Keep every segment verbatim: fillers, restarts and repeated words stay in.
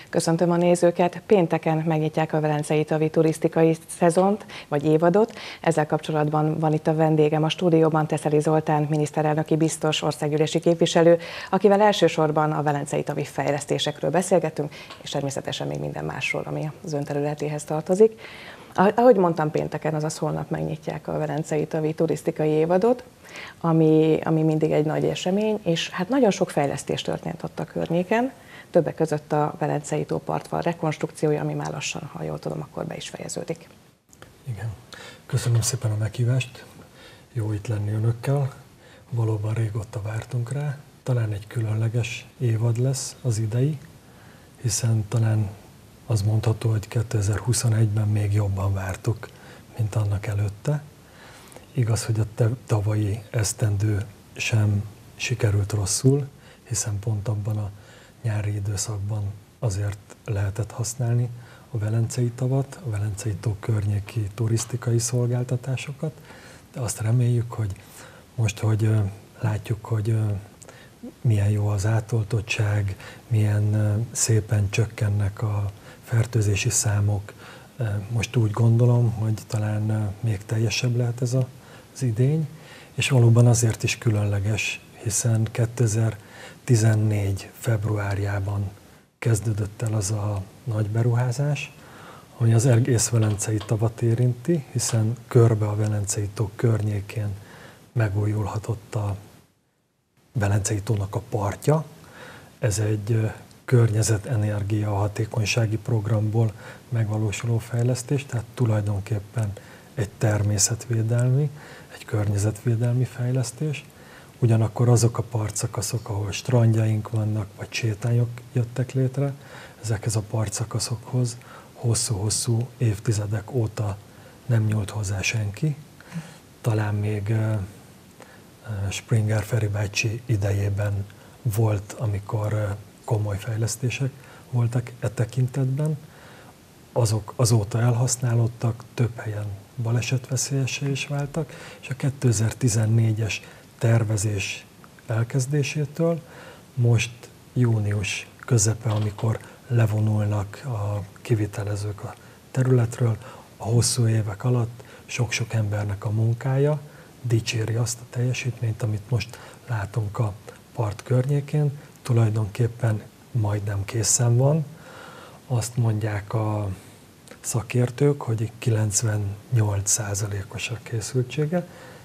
Köszöntöm a nézőket! Pénteken megnyitják a Velencei Tavi turisztikai szezont, vagy évadot. Ezzel kapcsolatban van itt a vendégem a stúdióban, Tesszeli Zoltán, miniszterelnöki biztos, országgyűlési képviselő, akivel elsősorban a Velencei Tavi fejlesztésekről beszélgetünk, és természetesen még minden másról, ami az ön területéhez tartozik. Ahogy mondtam, pénteken, azaz holnap megnyitják a Velencei Tavi turisztikai évadot, ami, ami mindig egy nagy esemény, és hát nagyon sok fejlesztés történt ott a környéken. Többek között a Velencei tó partfal rekonstrukciója, ami már lassan, ha jól tudom, akkor be is fejeződik. Igen. Köszönöm szépen a meghívást. Jó itt lenni önökkel. Valóban régóta vártunk rá. Talán egy különleges évad lesz az idei, hiszen talán az mondható, hogy kétezer-huszonegyben még jobban vártuk, mint annak előtte. Igaz, hogy a tavalyi esztendő sem sikerült rosszul, hiszen pont abban a nyári időszakban azért lehetett használni a Velencei tavat, a Velencei tó környéki turisztikai szolgáltatásokat, de azt reméljük, hogy most, hogy látjuk, hogy milyen jó az átoltottság, milyen szépen csökkennek a fertőzési számok, most úgy gondolom, hogy talán még teljesebb lehet ez az idény, és valóban azért is különleges, hiszen kétezer-tizennégy februárjában kezdődött el az a nagy beruházás, ami az egész Velencei tavat érinti, hiszen körbe a Velencei tó környékén megújulhatott a Velencei tónak a partja. Ez egy környezet-energia hatékonysági programból megvalósuló fejlesztés, tehát tulajdonképpen egy természetvédelmi, egy környezetvédelmi fejlesztés. Ugyanakkor azok a partszakaszok, ahol strandjaink vannak, vagy sétányok jöttek létre, ezekhez a partszakaszokhoz hosszú-hosszú évtizedek óta nem nyúlt hozzá senki. Talán még Springer Feri bácsi idejében volt, amikor komoly fejlesztések voltak e tekintetben. Azok azóta elhasználódtak, több helyen balesetveszélyessé is váltak, és a kétezer-tizennégyes tervezés elkezdésétől most június közepe, amikor levonulnak a kivitelezők a területről, a hosszú évek alatt sok-sok embernek a munkája dicséri azt a teljesítményt, amit most látunk a part környékén, tulajdonképpen majdnem készen van. Azt mondják a szakértők, hogy kilencvennyolc százalékos a készültsége.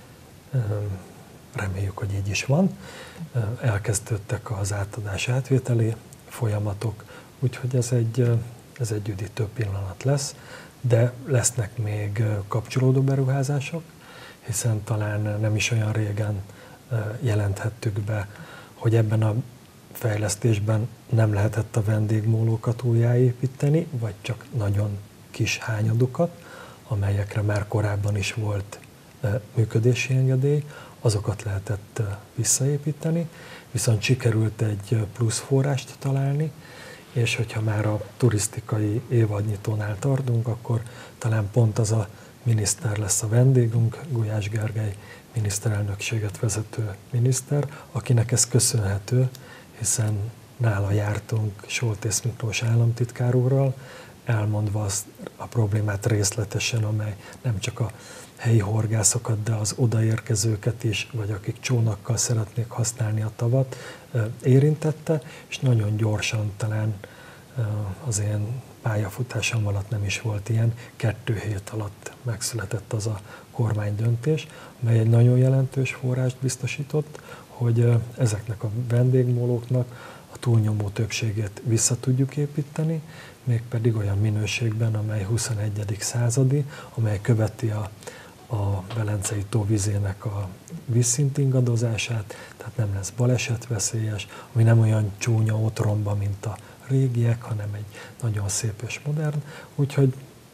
Reméljük, hogy így is van. Elkezdődtek az átadás átvételi folyamatok, úgyhogy ez egy, ez egy üdítő pillanat lesz, de lesznek még kapcsolódó beruházások, hiszen talán nem is olyan régen jelenthettük be, hogy ebben a fejlesztésben nem lehetett a vendégmólókat újjáépíteni, vagy csak nagyon kis hányadukat, amelyekre már korábban is volt működési engedély, azokat lehetett visszaépíteni, viszont sikerült egy plusz forrást találni, és hogyha már a turisztikai évadnyitónál tartunk, akkor talán pont az a miniszter lesz a vendégünk, Gulyás Gergely miniszterelnökséget vezető miniszter, akinek ez köszönhető, hiszen nála jártunk Soltész Miklós államtitkár úrral, elmondva azt a problémát részletesen, amely nem csak a helyi horgászokat, de az odaérkezőket is, vagy akik csónakkal szeretnék használni a tavat, érintette, és nagyon gyorsan, talán az én pályafutásom alatt nem is volt ilyen, kettő hét alatt megszületett az a kormánydöntés, mely egy nagyon jelentős forrást biztosított, hogy ezeknek a vendégmólóknak a túlnyomó többségét vissza tudjuk építeni, mégpedig olyan minőségben, amely huszonegyedik századi, amely követi a, a Velencei tó vizének a vízszint ingadozását, tehát nem lesz balesetveszélyes, ami nem olyan csúnya otromba, mint a régiek, hanem egy nagyon szép és modern, úgyhogy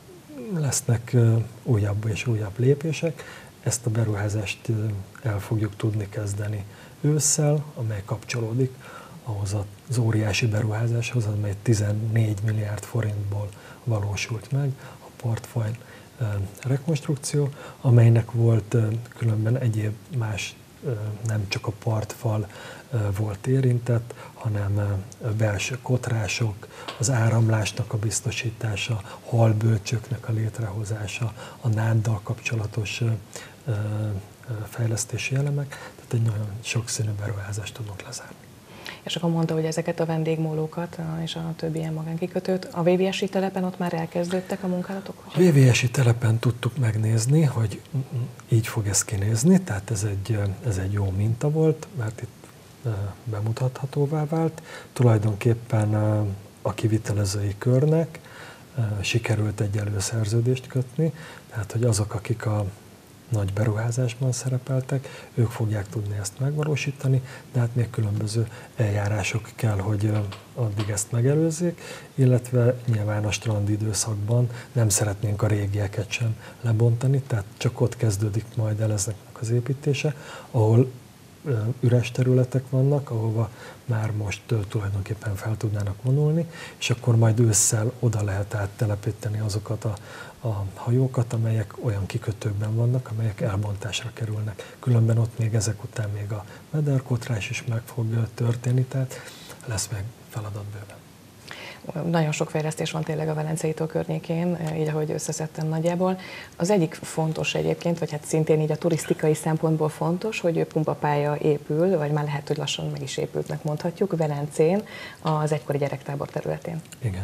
lesznek újabb és újabb lépések. Ezt a beruházást el fogjuk tudni kezdeni ősszel, amely kapcsolódik ahhoz az óriási beruházáshoz, amely tizennégy milliárd forintból valósult meg, a partfaj rekonstrukció, amelynek volt különben egyéb más nem csak a partfal volt érintett, hanem belső kotrások, az áramlásnak a biztosítása, halbölcsőknek a létrehozása, a náddal kapcsolatos fejlesztési elemek, tehát egy nagyon sokszínű beruházást tudunk lezárni. És akkor mondta, hogy ezeket a vendégmólókat és a többi ilyen magánkikötőt, a vé vé es i telepen ott már elkezdődtek a munkálatok? A vé vé es i telepen tudtuk megnézni, hogy így fog ez kinézni, tehát ez egy, ez egy jó minta volt, mert itt bemutathatóvá vált. Tulajdonképpen a kivitelezői körnek sikerült egy előszerződést kötni, tehát hogy azok, akik a nagy beruházásban szerepeltek, ők fogják tudni ezt megvalósítani, de hát még különböző eljárások kell, hogy addig ezt megelőzzék, illetve nyilván a strandi időszakban nem szeretnénk a régieket sem lebontani, tehát csak ott kezdődik majd el ezeknek az építése, ahol üres területek vannak, ahova már most tulajdonképpen fel tudnának vonulni, és akkor majd ősszel oda lehet áttelepíteni azokat a, a hajókat, amelyek olyan kikötőkben vannak, amelyek elbontásra kerülnek. Különben ott még ezek után még a mederkotrás is meg fog történni, tehát lesz még feladat bőven. Nagyon sok fejlesztés van tényleg a Velencei tó környékén, így ahogy összeszedtem nagyjából. Az egyik fontos egyébként, vagy hát szintén így a turisztikai szempontból fontos, hogy pumpapálya épül, vagy már lehet, hogy lassan meg is épültnek mondhatjuk, Velencén, az egykori gyerektábor területén. Igen.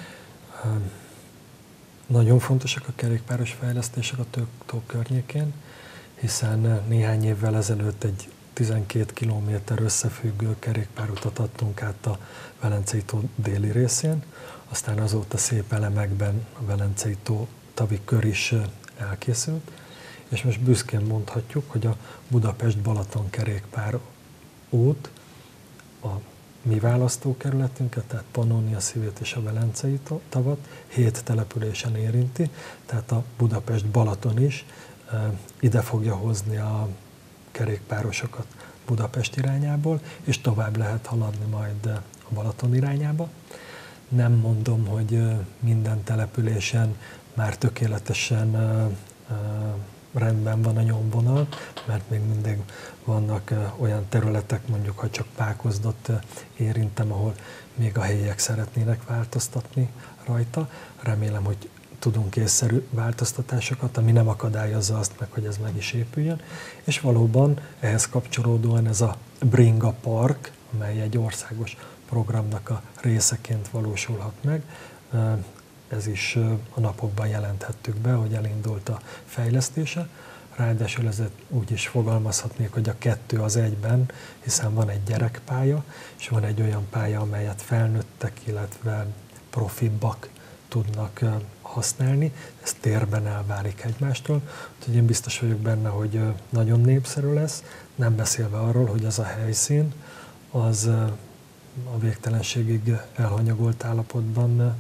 Nagyon fontosak a kerékpáros fejlesztések a tó környékén, hiszen néhány évvel ezelőtt egy tizenkét kilométer összefüggő kerékpárutat adtunk át a Velencei tó déli részén, aztán azóta szép elemekben a Velencei tó tavi kör is elkészült, és most büszkén mondhatjuk, hogy a Budapest-Balaton kerékpár út a mi választókerületünket, tehát Pannonia szívét és a Velencei tavat hét településen érinti, tehát a Budapest-Balaton is ide fogja hozni a kerékpárosokat Budapest irányából, és tovább lehet haladni majd a Balaton irányába. Nem mondom, hogy minden településen már tökéletesen rendben van a nyomvonal, mert még mindig vannak olyan területek, mondjuk, ha csak Pákozdot érintem, ahol még a helyiek szeretnének változtatni rajta. Remélem, hogy tudunk észszerű változtatásokat, ami nem akadályozza azt meg, hogy ez meg is épüljön. És valóban ehhez kapcsolódóan ez a Bringa Park, amely egy országos programnak a részeként valósulhat meg, ez is a napokban jelenthettük be, hogy elindult a fejlesztése. Ráadásul ez úgy is fogalmazhatnék, hogy a kettő az egyben, hiszen van egy gyerekpálya, és van egy olyan pálya, amelyet felnőttek, illetve profibbak tudnak használni, ez térben elválik egymástól, úgyhogy én biztos vagyok benne, hogy nagyon népszerű lesz, nem beszélve arról, hogy az a helyszín az a végtelenségig elhanyagolt állapotban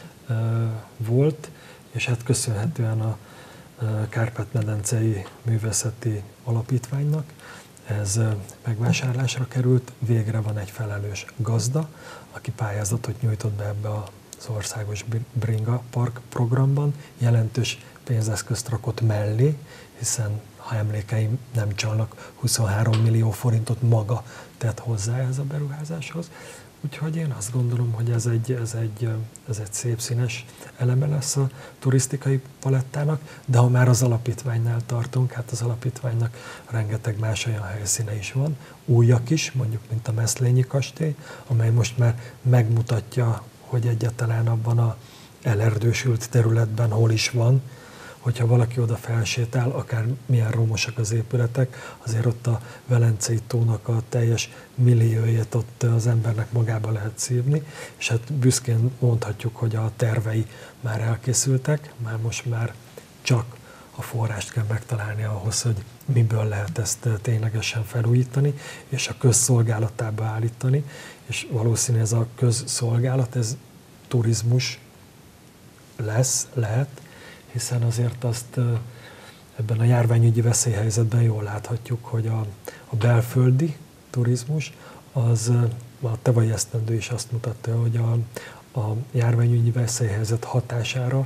volt, és hát köszönhetően a Kárpát-medencei Művészeti Alapítványnak ez megvásárlásra került, végre van egy felelős gazda, aki pályázatot nyújtott be ebbe az országos Bringa Park programban, jelentős pénzeszközt rakott mellé, hiszen ha emlékeim nem csalnak, huszonhárom millió forintot maga tett hozzá ez a beruházáshoz. Úgyhogy én azt gondolom, hogy ez egy, ez, egy, ez egy szép színes eleme lesz a turisztikai palettának, de ha már az alapítványnál tartunk, hát az alapítványnak rengeteg más olyan helyszíne is van, újak is, mondjuk mint a Meszlényi kastély, amely most már megmutatja, hogy egyáltalán abban a elerdősült területben hol is van, hogyha valaki oda felsétál, akár milyen romosak az épületek, azért ott a Velencei tónak a teljes milliójét ott az embernek magába lehet szívni, és hát büszkén mondhatjuk, hogy a tervei már elkészültek, már most már csak a forrást kell megtalálni ahhoz, hogy miből lehet ezt ténylegesen felújítani, és a közszolgálatába állítani, és valószínű ez a közszolgálat, ez turizmus lesz, lehet, hiszen azért azt ebben a járványügyi veszélyhelyzetben jól láthatjuk, hogy a, a belföldi turizmus, az a tavalyi esztendő is azt mutatta, hogy a, a járványügyi veszélyhelyzet hatására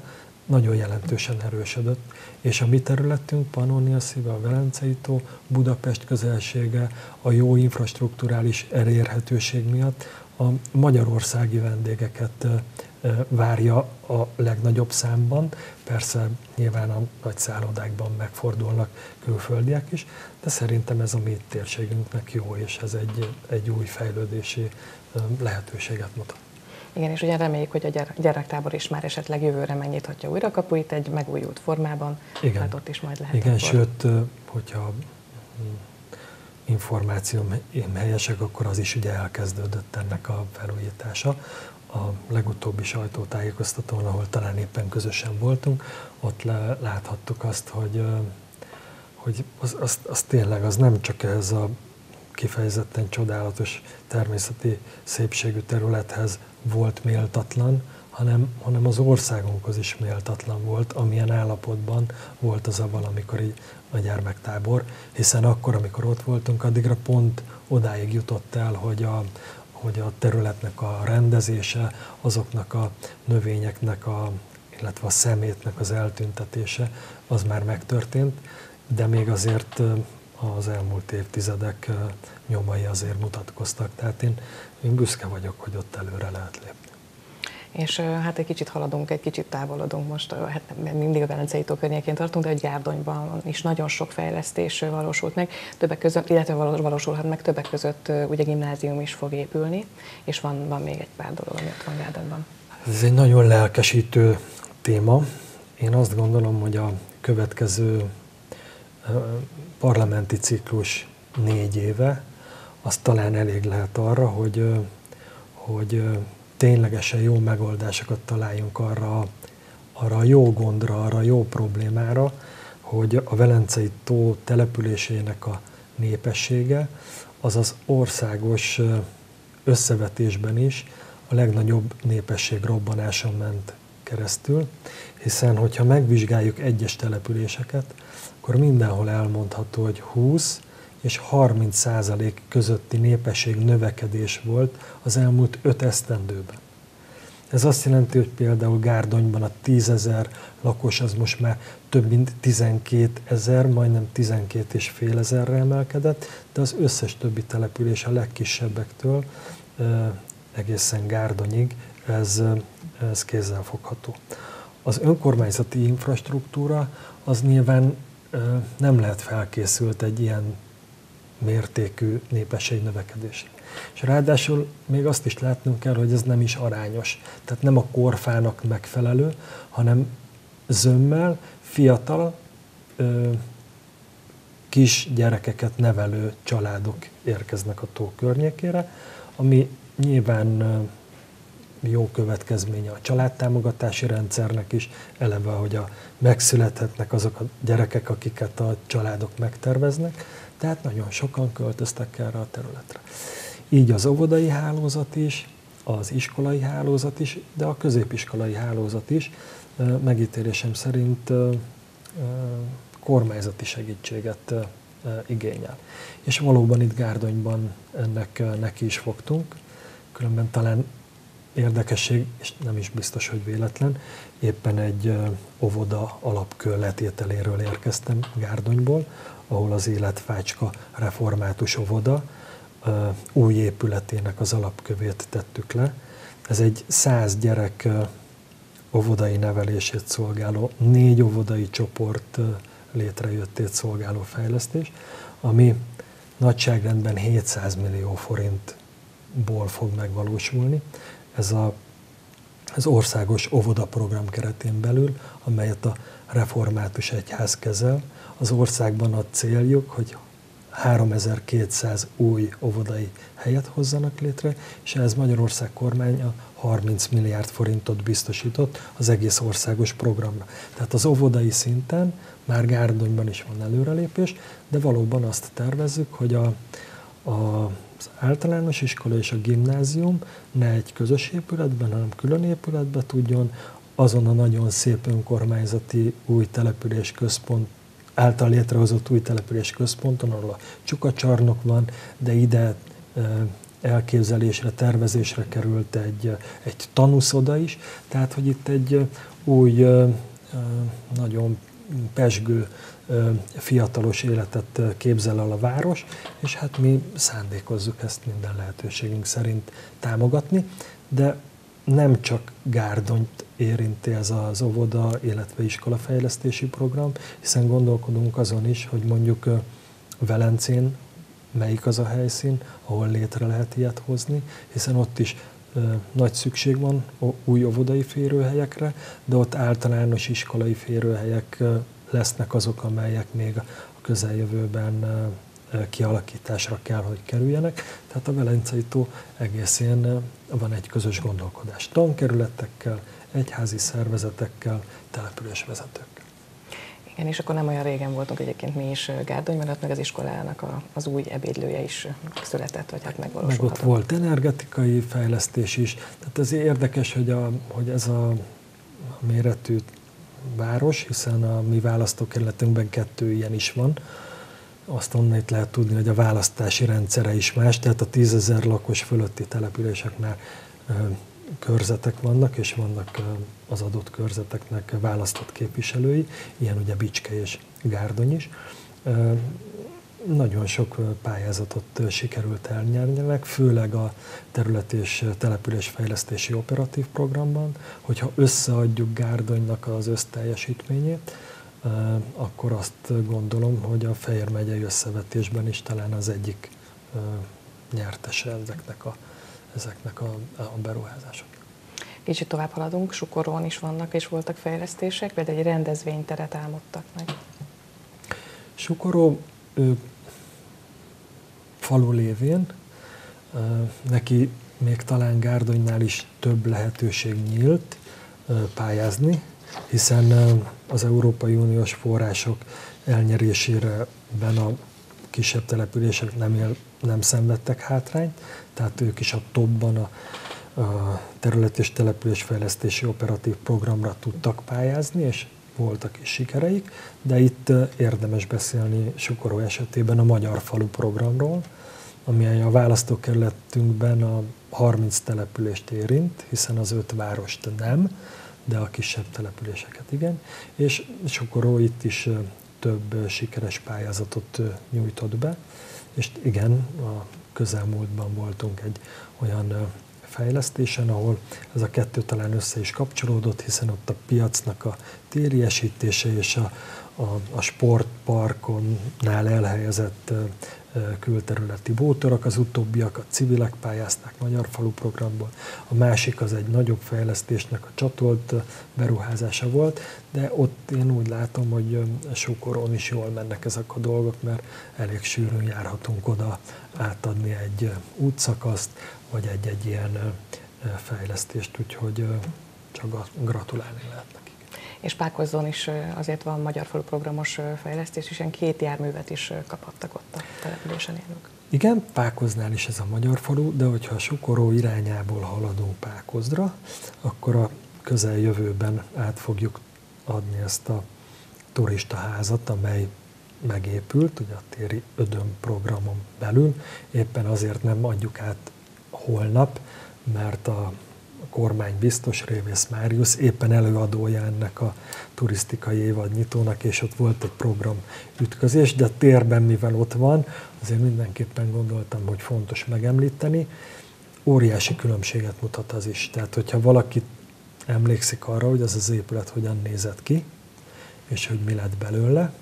nagyon jelentősen erősödött, és a mi területünk, Pannonia szíve, a Velencei tó, Budapest közelsége, a jó infrastrukturális elérhetőség miatt a magyarországi vendégeket várja a legnagyobb számban. Persze nyilván a nagy szállodákban megfordulnak külföldiek is, de szerintem ez a mi térségünknek jó, és ez egy, egy új fejlődési lehetőséget mutat. Igen, és ugye reméljük, hogy a gyerektábor is már esetleg jövőre megnyithatja újra kapuit egy megújult formában. Igen, hát ott is majd lehet. Igen, akkor. Sőt, hogyha információm helyesek, akkor az is ugye elkezdődött ennek a felújítása. A legutóbbi sajtótájékoztatón, ahol talán éppen közösen voltunk, ott le, láthattuk azt, hogy, hogy az, az, az tényleg az nem csak ez a kifejezetten csodálatos természeti szépségű területhez volt méltatlan, hanem, hanem az országunkhoz is méltatlan volt, amilyen állapotban volt az a valamikor így a gyermektábor, hiszen akkor, amikor ott voltunk, addigra pont odáig jutott el, hogy a, hogy a területnek a rendezése, azoknak a növényeknek, a, illetve a szemétnek az eltüntetése, az már megtörtént, de még azért az elmúlt évtizedek nyomai azért mutatkoztak. Tehát én, én büszke vagyok, hogy ott előre lehet lépni. És hát egy kicsit haladunk, egy kicsit távolodunk most, hát mindig a Velencei tó környékén tartunk, de egy Gárdonyban is nagyon sok fejlesztés valósult meg, többek között, illetve valósulhat meg, többek között ugye gimnázium is fog épülni, és van, van még egy pár dolog, ami ott van Gárdonyban. Ez egy nagyon lelkesítő téma. Én azt gondolom, hogy a következő parlamenti ciklus négy éve, az talán elég lehet arra, hogy, hogy ténylegesen jó megoldásokat találjunk arra, arra a jó gondra, arra a jó problémára, hogy a Velencei tó településének a népessége az az országos összevetésben is a legnagyobb népesség robbanáson ment keresztül, hiszen hogyha megvizsgáljuk egyes településeket, akkor mindenhol elmondható, hogy húsz és harminc százalék közötti népesség növekedés volt az elmúlt öt esztendőben. Ez azt jelenti, hogy például Gárdonyban a tízezer lakos az most már több mint tizenkétezer, majdnem tizenkét és fél ezerre emelkedett, de az összes többi település a legkisebbektől egészen Gárdonyig ez, ez kézzelfogható. Az önkormányzati infrastruktúra az nyilván nem lehet felkészült egy ilyen mértékű népességnövekedésre. És ráadásul még azt is látnunk kell, hogy ez nem is arányos. Tehát nem a korfának megfelelő, hanem zömmel fiatal, ö, kis gyerekeket nevelő családok érkeznek a tó környékére, ami nyilván ö, jó következménye a családtámogatási rendszernek is, eleve, hogy a, megszülethetnek azok a gyerekek, akiket a családok megterveznek, tehát nagyon sokan költöztek erre a területre. Így az óvodai hálózat is, az iskolai hálózat is, de a középiskolai hálózat is megítélésem szerint kormányzati segítséget igényel. És valóban itt Gárdonyban ennek neki is fogtunk, különben talán érdekesség, és nem is biztos, hogy véletlen, éppen egy óvoda alapkő letételéről érkeztem Gárdonyból, ahol az Életfácska református óvoda új épületének az alapkövét tettük le. Ez egy száz gyerek óvodai nevelését szolgáló, négy óvodai csoport létrejöttét szolgáló fejlesztés, ami nagyságrendben hétszáz millió forintból fog megvalósulni. Ez a, az országos óvodaprogram keretén belül, amelyet a református egyház kezel. Az országban a céljuk, hogy háromezer-kétszáz új óvodai helyet hozzanak létre, és ez Magyarország kormánya harminc milliárd forintot biztosított az egész országos programra. Tehát az óvodai szinten már Gárdonyban is van előrelépés, de valóban azt tervezzük, hogy a, a az általános iskola és a gimnázium ne egy közös épületben, hanem külön épületben tudjon azon a nagyon szép önkormányzati új település központ által létrehozott új település központon, ahol a csukacsarnok van, de ide elképzelésre, tervezésre került egy, egy tanúszoda is, tehát hogy itt egy új nagyon pezsgő, fiatalos életet képzel el a város, és hát mi szándékozzuk ezt minden lehetőségünk szerint támogatni, de nem csak Gárdonyt érinti ez az óvoda, illetve iskolafejlesztési program, hiszen gondolkodunk azon is, hogy mondjuk Velencén melyik az a helyszín, ahol létre lehet ilyet hozni, hiszen ott is nagy szükség van új óvodai férőhelyekre, de ott általános iskolai férőhelyek lesznek azok, amelyek még a közeljövőben kialakításra kell, hogy kerüljenek. Tehát a Velencei tó egészén van egy közös gondolkodás. Tankerületekkel, egyházi szervezetekkel, településvezetőkkel. Igen, és akkor nem olyan régen voltunk egyébként mi is Gárdonyban, ott meg az iskolának a, az új ebédlője is született, vagy hát megvalósulhatott. Meg ott volt energetikai fejlesztés is. Tehát ez érdekes, hogy, a, hogy ez a méretű város, hiszen a mi választókerületünkben kettő ilyen is van. Azt onnét lehet tudni, hogy a választási rendszere is más, tehát a tízezer lakos fölötti településeknél ö, körzetek vannak, és vannak ö, az adott körzeteknek választott képviselői, ilyen ugye Bicske és Gárdony is. Ö, nagyon sok pályázatot sikerült elnyerninek, főleg a terület és településfejlesztési operatív programban, hogyha összeadjuk Gárdonynak az összteljesítményét, akkor azt gondolom, hogy a Fejér megyei összevetésben is talán az egyik nyertese ezeknek a, ezeknek a, a beruházásoknak. Kicsit tovább haladunk, Sukorón is vannak és voltak fejlesztések, például egy rendezvényteret álmodtak meg. Sukoró ő, falu lévén, neki még talán Gárdonynál is több lehetőség nyílt pályázni, hiszen az Európai Uniós források elnyerésében a kisebb települések nem, él, nem szenvedtek hátrányt, tehát ők is a topban a, a terület- és településfejlesztési operatív programra tudtak pályázni, és voltak is sikereik, de itt érdemes beszélni Sukoró esetében a Magyar Falu programról, ami a választókerületünkben a harminc települést érint, hiszen az öt várost nem, de a kisebb településeket igen, és Sukoró itt is több sikeres pályázatot nyújtott be, és igen, a közelmúltban voltunk egy olyan fejlesztésen, ahol ez a kettő talán össze is kapcsolódott, hiszen ott a piacnak a tériesítése és a, a, a sportparkonnál elhelyezett külterületi bútorok, az utóbbiak a civilek pályázták Magyar Falu programból, a másik az egy nagyobb fejlesztésnek a csatolt beruházása volt, de ott én úgy látom, hogy Sukorón is jól mennek ezek a dolgok, mert elég sűrűn járhatunk oda átadni egy útszakaszt, vagy egy-egy ilyen fejlesztést, úgyhogy csak gratulálni lehet nekik. És Pákozzon is azért van Magyar Falu programos fejlesztés, és ilyen két járművet is kaphattak ott a településen élők. Igen, Pákoznál is ez a Magyar Falu, de hogyha a Sukoró irányából haladunk Pákozdra, akkor a közeljövőben át fogjuk adni ezt a turistaházat, amely megépült, ugye a Téri Ödön programon belül. Éppen azért nem adjuk át holnap, mert a kormány biztos, Révész Máriusz éppen előadója ennek a turisztikai évadnyitónak, és ott volt egy program ütközés, de a térben, mivel ott van, azért mindenképpen gondoltam, hogy fontos megemlíteni. Óriási különbséget mutat az is. Tehát, hogyha valaki emlékszik arra, hogy az az épület hogyan nézett ki, és hogy mi lett belőle,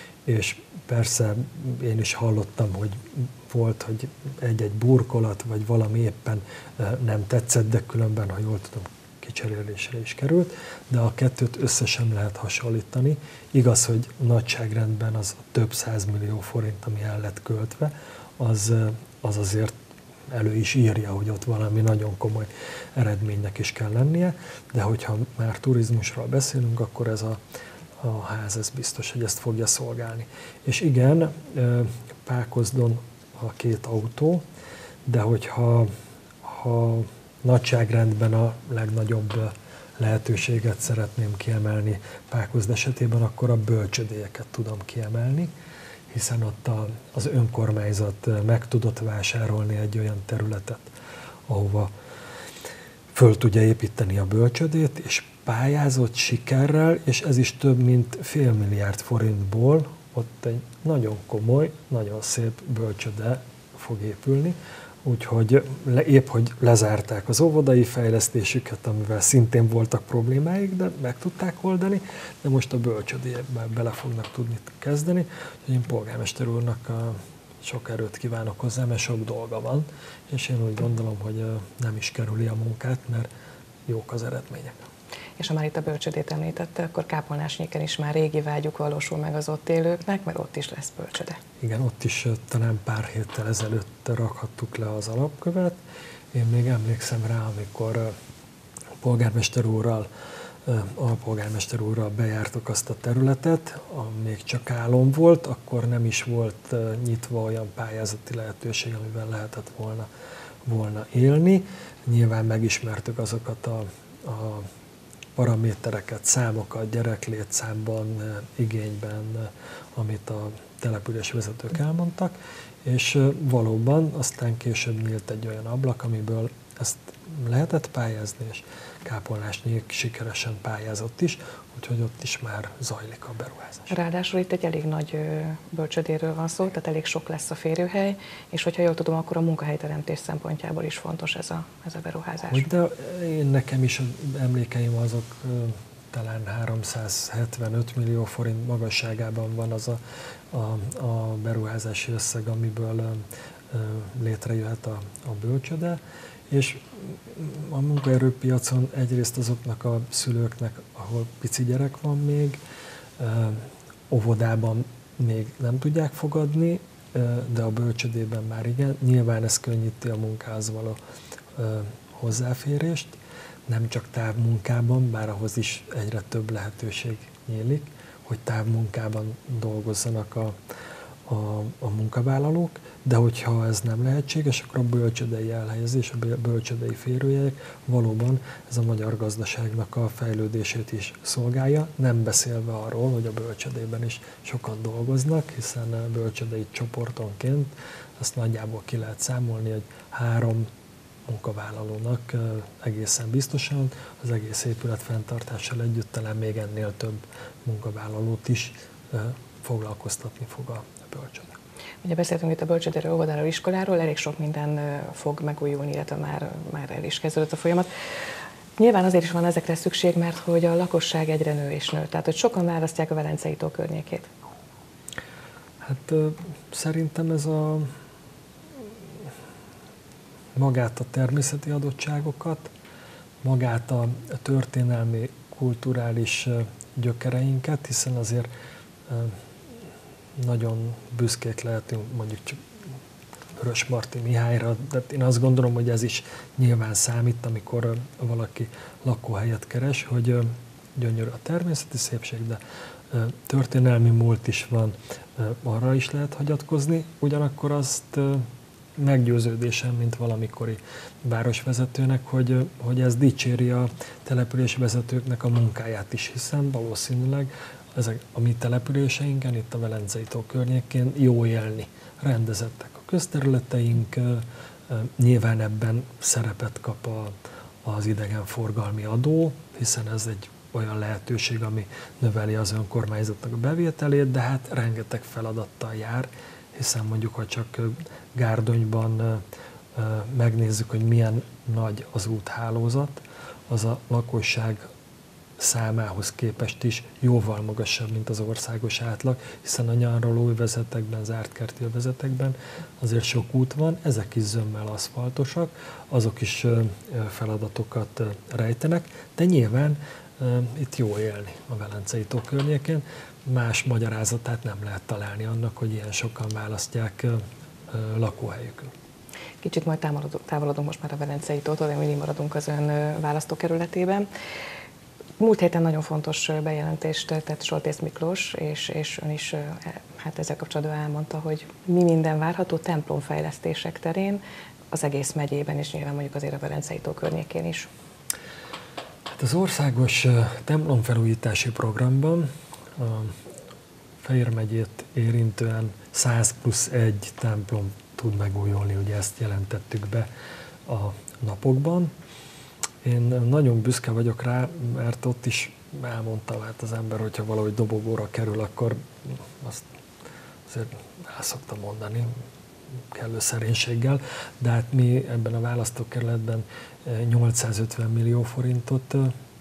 és persze én is hallottam, hogy volt, hogy egy-egy burkolat, vagy valami éppen nem tetszett, de különben, ha jól tudom, kicserélésre is került, de a kettőt össze sem lehet hasonlítani. Igaz, hogy nagyságrendben az több százmillió forint, ami el lett költve, az, az azért elő is írja, hogy ott valami nagyon komoly eredménynek is kell lennie, de hogyha már turizmusról beszélünk, akkor ez a a ház, ez biztos, hogy ezt fogja szolgálni. És igen, Pákozdon a két autó, de hogyha ha nagyságrendben a legnagyobb lehetőséget szeretném kiemelni Pákozd esetében, akkor a bölcsödélyeket tudom kiemelni, hiszen ott a, az önkormányzat meg tudott vásárolni egy olyan területet, ahova föl tudja építeni a bölcsödét, és pályázott sikerrel, és ez is több mint fél milliárd forintból, ott egy nagyon komoly, nagyon szép bölcsöde fog épülni, úgyhogy le, épp, hogy lezárták az óvodai fejlesztésüket, amivel szintén voltak problémáik, de meg tudták oldani, de most a bölcsödébe bele fognak tudni kezdeni. Úgyhogy én polgármester úrnak a sok erőt kívánok hozzá, mert sok dolga van, és én úgy gondolom, hogy nem is kerüli a munkát, mert jók az eredmények. És ha már itt a bölcsödét említette, akkor Kápolnásnyéken is már régi vágyuk valósul meg az ott élőknek, mert ott is lesz bölcsöde. Igen, ott is talán pár héttel ezelőtt rakhattuk le az alapkövet. Én még emlékszem rá, amikor a polgármester úrral, alpolgármester úrral bejártuk azt a területet, még csak álom volt, akkor nem is volt nyitva olyan pályázati lehetőség, amivel lehetett volna, volna élni. Nyilván megismertük azokat a, a paramétereket, számokat, gyereklétszámban, igényben, amit a település vezetők elmondtak, és valóban aztán később nyílt egy olyan ablak, amiből ezt lehetett pályázni, és Kápolnásnyék sikeresen pályázott is, úgyhogy ott is már zajlik a beruházás. Ráadásul itt egy elég nagy bölcsödéről van szó, tehát elég sok lesz a férőhely, és hogyha jól tudom, akkor a munkahelyteremtés szempontjából is fontos ez a, ez a beruházás. Hogy de én nekem is emlékeim azok talán háromszázhetvenöt millió forint magasságában van az a, a, a beruházási összeg, amiből létrejöhet a, a bölcsöde, és a munkaerőpiacon egyrészt azoknak a szülőknek, ahol pici gyerek van még, óvodában még nem tudják fogadni, de a bölcsödében már igen. Nyilván ez könnyíti a munkához való hozzáférést, nem csak távmunkában, bár ahhoz is egyre több lehetőség nyílik, hogy távmunkában dolgozzanak a, a, a munkavállalók, de hogyha ez nem lehetséges, akkor a bölcsödei elhelyezés, a bölcsödei férőhelyek valóban ez a magyar gazdaságnak a fejlődését is szolgálja, nem beszélve arról, hogy a bölcsödében is sokan dolgoznak, hiszen a bölcsödei csoportonként azt nagyjából ki lehet számolni, hogy három munkavállalónak egészen biztosan az egész épület fenntartással együtt talán még ennél több munkavállalót is foglalkoztatni fog a bölcsöde. Ugye beszéltünk itt a bölcsödéről, óvodáról, iskoláról, elég sok minden fog megújulni, illetve már, már el is kezdődött a folyamat. Nyilván azért is van ezekre szükség, mert hogy a lakosság egyre nő és nő, tehát hogy sokan választják a Velencei tó környékét. Hát szerintem ez a magát a természeti adottságokat, magát a történelmi, kulturális gyökereinket, hiszen azért nagyon büszkék lehetünk mondjuk csak Vörösmarty Mihályra, de én azt gondolom, hogy ez is nyilván számít, amikor valaki lakóhelyet keres, hogy gyönyörű a természeti szépség, de történelmi múlt is van, arra is lehet hagyatkozni, ugyanakkor azt meggyőződésem, mint valamikori városvezetőnek, hogy, hogy ez dicséri a településvezetőknek a munkáját is, hiszen valószínűleg ezek a mi településeinken, itt a Velencei tó környékén jó élni. Rendezettek a közterületeink, nyilván ebben szerepet kap a, az idegenforgalmi adó, hiszen ez egy olyan lehetőség, ami növeli az önkormányzatnak a bevételét, de hát rengeteg feladattal jár, hiszen mondjuk, ha csak Gárdonyban megnézzük, hogy milyen nagy az úthálózat, az a lakosság számához képest is jóval magasabb, mint az országos átlag, hiszen a nyaraló övezetekben, zárt kerti övezetekben azért sok út van, ezek is zömmel aszfaltosak, azok is feladatokat rejtenek, de nyilván itt jó élni a Velencei tó környékén. Más magyarázatát nem lehet találni annak, hogy ilyen sokan választják lakóhelyükön. Kicsit majd távolodunk most már a Velencei tótól, de mindig maradunk az ön választókerületében. Múlt héten nagyon fontos bejelentést tett Soltész Miklós, és, és ön is hát ezzel kapcsolatban elmondta, hogy mi minden várható templomfejlesztések terén az egész megyében, és nyilván mondjuk azért a Velencei tó környékén is. Hát az országos templomfelújítási programban a Fejér megyét érintően száz plusz egy templom tud megújulni, ugye ezt jelentettük be a napokban. Én nagyon büszke vagyok rá, mert ott is elmondtam, hát az ember, hogyha valahogy dobogóra kerül, akkor azt azért el szoktam mondani kellő szerénységgel, de hát mi ebben a választókerületben nyolcszázötven millió forintot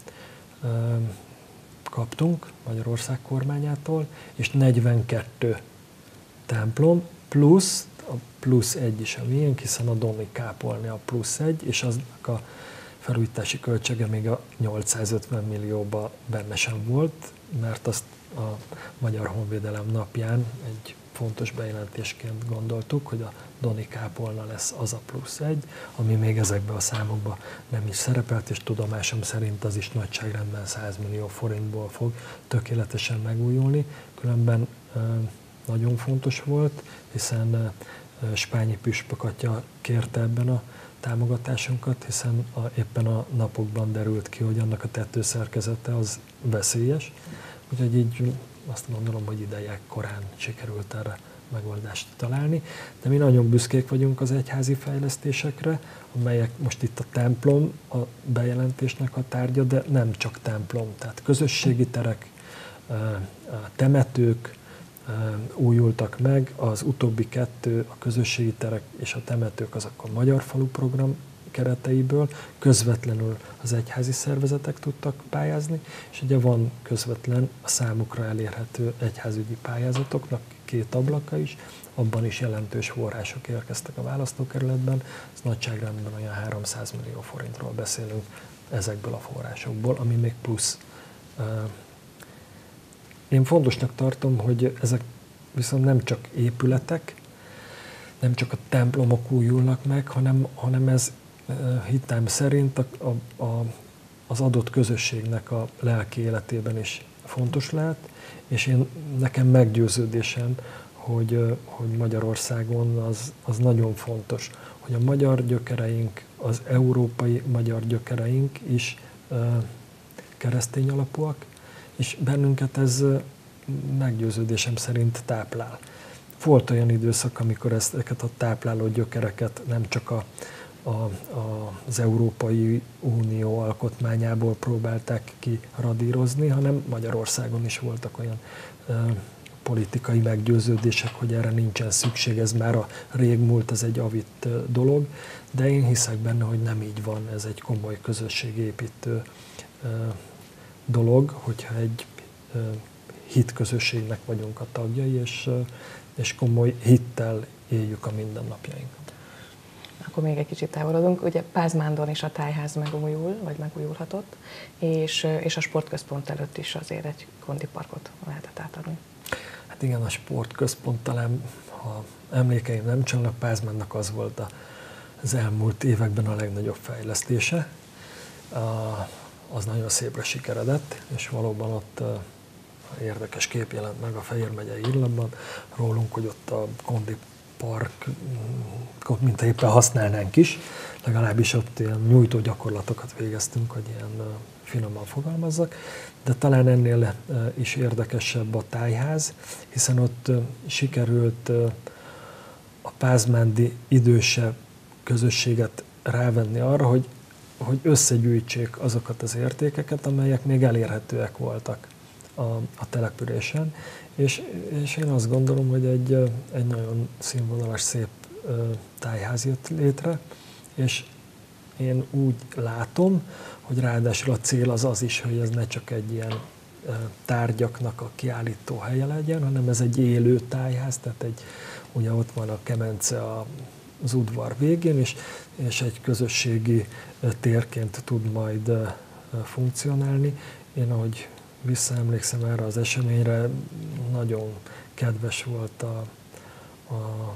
kaptunk Magyarország kormányától, és negyvenkettő templom, plusz a plusz egy is a miénk, hiszen a Doni kápolna a plusz egy, és aznak a felújítási költsége még a nyolcszázötven millióban benne sem volt, mert azt a Magyar Honvédelem napján egy fontos bejelentésként gondoltuk, hogy a Doni kápolna lesz az a plusz egy, ami még ezekben a számokban nem is szerepelt, és tudomásom szerint az is nagyságrendben száz millió forintból fog tökéletesen megújulni. Különben nagyon fontos volt, hiszen Spányi püspök atya kérte ebben a támogatásunkat, hiszen a, éppen a napokban derült ki, hogy annak a tetőszerkezete az veszélyes. Úgyhogy így azt gondolom, hogy ideje korán sikerült erre megoldást találni. De mi nagyon büszkék vagyunk az egyházi fejlesztésekre, amelyek most itt a templom a bejelentésnek a tárgya, de nem csak templom, tehát közösségi terek, temetők újultak meg, az utóbbi kettő, a közösségi terek és a temetők azok a Magyar Falu program kereteiből közvetlenül az egyházi szervezetek tudtak pályázni, és ugye van közvetlen a számukra elérhető egyházügyi pályázatoknak két ablaka is, abban is jelentős források érkeztek a választókerületben, ez nagyságrendben olyan háromszáz millió forintról beszélünk ezekből a forrásokból, ami még plusz. Én fontosnak tartom, hogy ezek viszont nem csak épületek, nem csak a templomok újulnak meg, hanem, hanem ez hittem szerint a, a, a, az adott közösségnek a lelki életében is fontos lehet, és én, nekem meggyőződésem, hogy, hogy Magyarországon az, az nagyon fontos, hogy a magyar gyökereink, az európai magyar gyökereink is keresztény alapúak, és bennünket ez meggyőződésem szerint táplál. Volt olyan időszak, amikor ezeket a tápláló gyökereket nem csak a, a, a, az Európai Unió alkotmányából próbálták kiradírozni, hanem Magyarországon is voltak olyan e, politikai meggyőződések, hogy erre nincsen szükség, ez már a régmúlt, ez egy avitt dolog, de én hiszek benne, hogy nem így van, ez egy komoly közösségépítő e, dolog, hogyha egy e, hitközösségnek vagyunk a tagjai, és, és komoly hittel éljük a mindennapjainkat. Akkor még egy kicsit távolodunk. Ugye Pázmándon is a tájház megújul, vagy megújulhatott, és, és a sportközpont előtt is azért egy kondiparkot lehetett átadni. Hát igen, a sportközpont talán, ha emlékeim nem csalnak, Pázmánnak az volt az elmúlt években a legnagyobb fejlesztése. Az nagyon szépre sikeredett, és valóban ott érdekes kép jelent meg a Fejér megyei írlapban rólunk, hogy ott a Kondi Parkot mintha éppen használnánk is, legalábbis ott ilyen nyújtó gyakorlatokat végeztünk, hogy ilyen finoman fogalmazzak, de talán ennél is érdekesebb a tájház, hiszen ott sikerült a pázmándi idősebb közösséget rávenni arra, hogy, hogy összegyűjtsék azokat az értékeket, amelyek még elérhetőek voltak a, a településen, és, és én azt gondolom, hogy egy, egy nagyon színvonalas, szép tájház jött létre, és én úgy látom, hogy ráadásul a cél az az is, hogy ez ne csak egy ilyen tárgyaknak a kiállító helye legyen, hanem ez egy élő tájház, tehát egy, ugye ott van a kemence az udvar végén, és, és egy közösségi térként tud majd funkcionálni. Én ahogy visszaemlékszem erre az eseményre, nagyon kedves volt a, a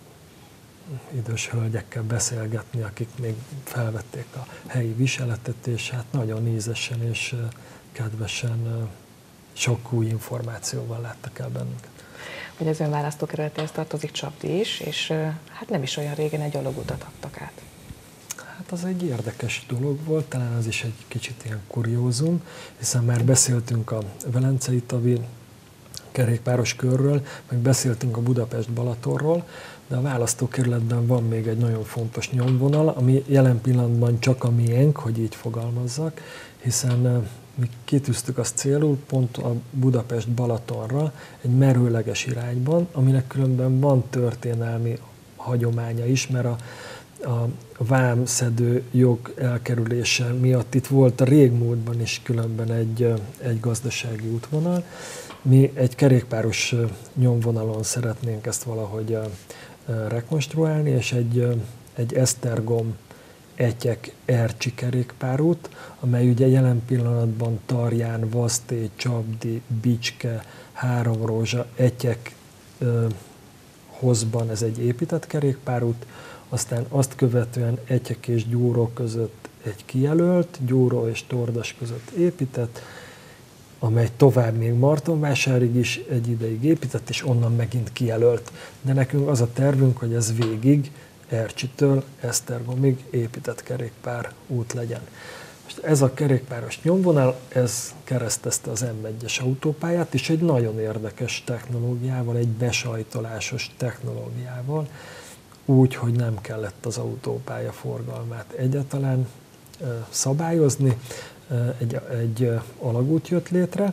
idős hölgyekkel beszélgetni, akik még felvették a helyi viseletet, és hát nagyon ízesen és kedvesen sok új információval láttak el bennünket. Hogy az ön választókerületéhez tartozik Csapdi is, és hát nem is olyan régen egy gyalogutat adtak át. Hát az egy érdekes dolog volt, talán az is egy kicsit ilyen kuriózum, hiszen már beszéltünk a Velencei Tavi kerékpáros körről, meg beszéltünk a Budapest-Balatonról, de a választókerületben van még egy nagyon fontos nyomvonal, ami jelen pillanatban csak a miénk, hogy így fogalmazzak, hiszen mi kitűztük azt célul pont a Budapest-Balatonra egy merőleges irányban, aminek különben van történelmi hagyománya is, mert a, a vámszedő jog elkerülése miatt itt volt a régmúltban is különben egy, egy gazdasági útvonal. Mi egy kerékpáros nyomvonalon szeretnénk ezt valahogy rekonstruálni, és egy, egy Esztergom Etyek Ercsi kerékpárút, amely ugye jelen pillanatban Tarján, Vaszté, Csapdi, Bicske, Háromrózsa, Etyek ö, hozban ez egy épített kerékpárút, aztán azt követően Etyek és Gyúró között egy kijelölt, Gyúró és Tordas között épített, amely tovább még Martonvásárig is egy ideig épített, és onnan megint kijelölt. De nekünk az a tervünk, hogy ez végig Ercsitől Esztergomig épített kerékpár út legyen. Most ez a kerékpáros nyomvonal, ez keresztezte az M egyes autópályát, és egy nagyon érdekes technológiával, egy besajtolásos technológiával, úgy, hogy nem kellett az autópálya forgalmát egyáltalán szabályozni, egy, egy alagút jött létre,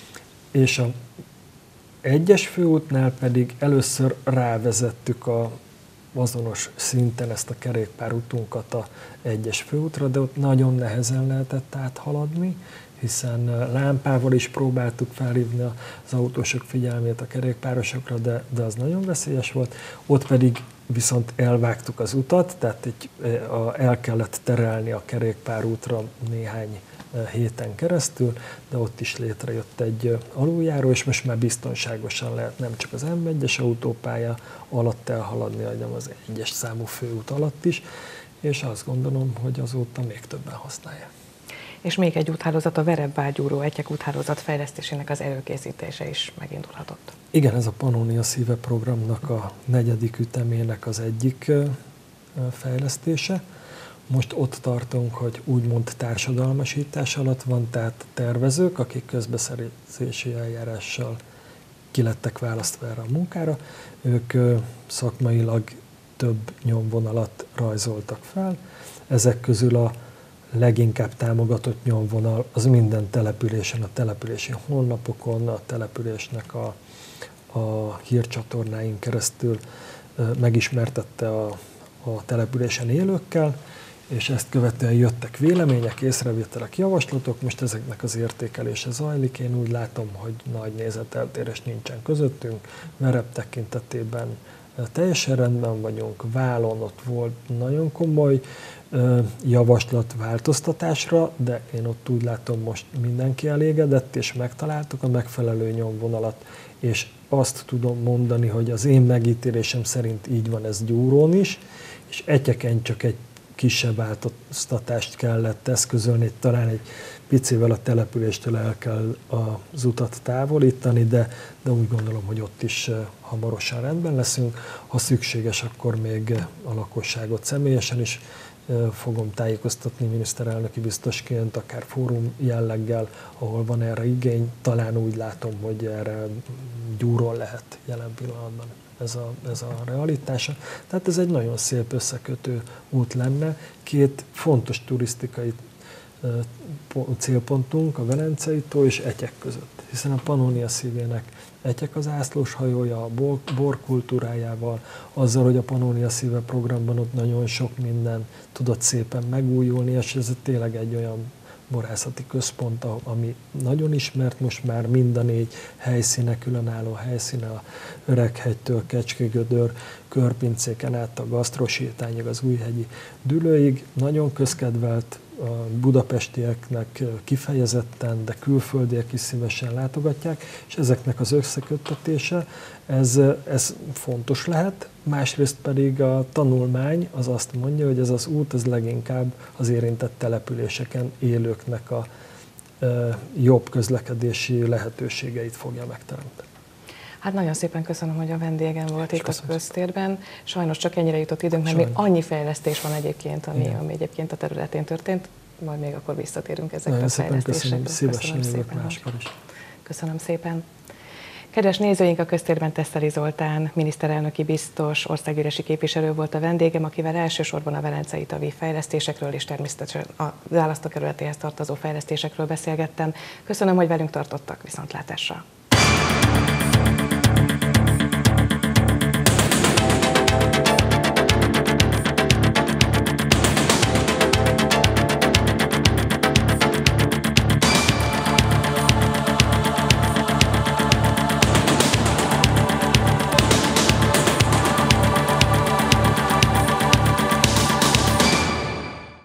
és a egyes főútnál pedig először rávezettük a azonos szinten ezt a kerékpárutunkat a egyes főútra, de ott nagyon nehezen lehetett áthaladni, hiszen lámpával is próbáltuk felhívni az autósok figyelmét a kerékpárosokra, de, de az nagyon veszélyes volt. Ott pedig viszont elvágtuk az utat, tehát egy, a, el kellett terelni a kerékpárútra néhány héten keresztül, de ott is létrejött egy aluljáró, és most már biztonságosan lehet nem csak az M egyes autópálya alatt elhaladni, hanem az egyes számú főút alatt is, és azt gondolom, hogy azóta még többen használják. És még egy úthálózat, a Verebvár-Gyúró Etyek úthálózat fejlesztésének az előkészítése is megindulhatott. Igen, ez a Pannonia Szíve programnak a negyedik ütemének az egyik fejlesztése. Most ott tartunk, hogy úgymond társadalmasítás alatt van, tehát tervezők, akik közbeszerzési eljárással kilettek választva erre a munkára, ők szakmailag több nyomvonalat rajzoltak fel. Ezek közül a leginkább támogatott nyomvonal az minden településen, a települési honlapokon, a településnek a, a hírcsatornáin keresztül megismertette a, a településen élőkkel, és ezt követően jöttek vélemények, észrevételek, javaslatok, most ezeknek az értékelése zajlik. Én úgy látom, hogy nagy nézeteltérés nincsen közöttünk, Vereb tekintetében teljesen rendben vagyunk, Válon ott volt nagyon komoly javaslat változtatásra, de én ott úgy látom, most mindenki elégedett, és megtaláltuk a megfelelő nyomvonalat, és azt tudom mondani, hogy az én megítélésem szerint így van ez Gyúrón is, és Etyeken csak egy kisebb változtatást kellett eszközölni, talán egy picivel a településtől el kell az utat távolítani, de, de úgy gondolom, hogy ott is hamarosan rendben leszünk. Ha szükséges, akkor még a lakosságot személyesen is fogom tájékoztatni miniszterelnöki biztosként, akár fórum jelleggel, ahol van erre igény. Talán úgy látom, hogy erre Gyúron lehet jelen pillanatban ez a, ez a realitása. Tehát ez egy nagyon szép összekötő út lenne. Két fontos turisztikai célpontunk a Velencei tó és Etyek között, hiszen a Pannonia Szívének Etyek az zászlós hajója, a bor, bor kultúrájával, azzal, hogy a Pannonia Szíve programban ott nagyon sok minden tudott szépen megújulni, és ez tényleg egy olyan borászati központ, ami nagyon ismert, most már mind a négy helyszíne, különálló helyszíne, a Öreghegytől Kecskégödör, Körpincéken át a Gasztrosétányig, az Újhegyi Dülőig, nagyon közkedvelt, a budapestieknek kifejezetten, de külföldiek is szívesen látogatják, és ezeknek az összeköttetése, ez, ez fontos lehet. Másrészt pedig a tanulmány az azt mondja, hogy ez az út az leginkább az érintett településeken élőknek a e, jobb közlekedési lehetőségeit fogja megteremteni. Hát nagyon szépen köszönöm, hogy a vendégem volt itt a köztérben. Sajnos csak ennyire jutott időnk, mert Sajnos. még annyi fejlesztés van egyébként, ami, ami egyébként a területén történt. Majd még akkor visszatérünk ezekre nagyon a fejlesztésekre. Köszönöm, szívesen köszönöm jövök szépen. máskor is. Köszönöm szépen. Kedves nézőink, a köztérben Tesszeli Zoltán miniszterelnöki biztos, országgyűlési képviselő volt a vendégem, akivel elsősorban a velencei tavi fejlesztésekről és természetesen a választókerületéhez tartozó fejlesztésekről beszélgettem. Köszönöm, hogy velünk tartottak, viszontlátásra!